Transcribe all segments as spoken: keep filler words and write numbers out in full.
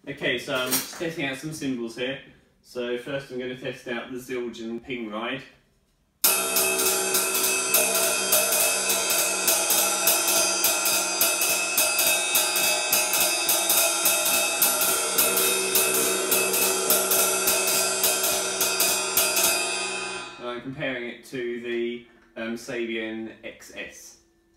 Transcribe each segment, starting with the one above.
Okay, so I'm just testing out some cymbals here. So first I'm going to test out the Zildjian ping ride. And I'm comparing it to the um, Sabian X S.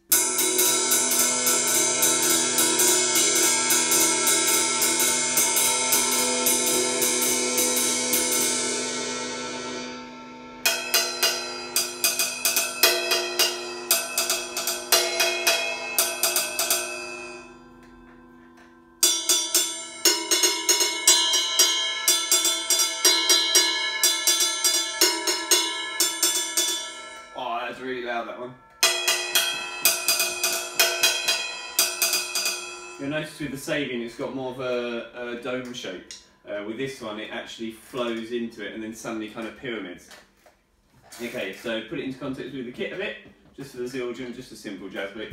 Oh, that's really loud, that one. You'll notice with the Sabian it's got more of a, a dome shape. Uh, with this one it actually flows into it and then suddenly kind of pyramids. Okay, so put it into context with the kit a bit, just for the Zildjian, just a simple jazz beat.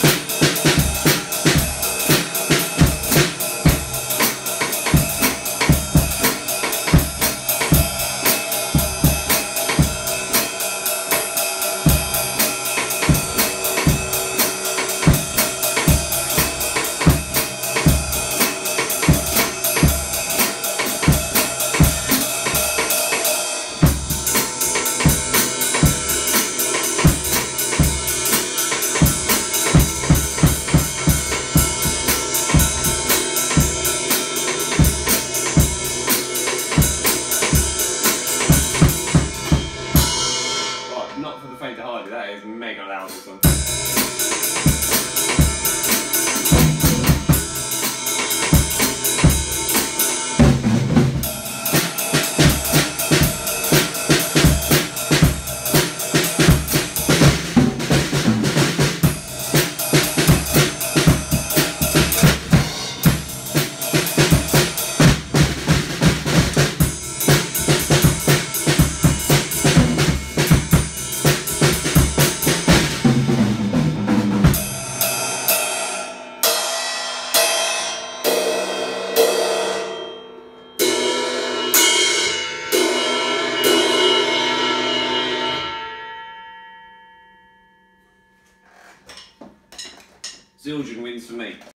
Not for the faint of heart, that is mega loud, this one. Zildjian wins for me.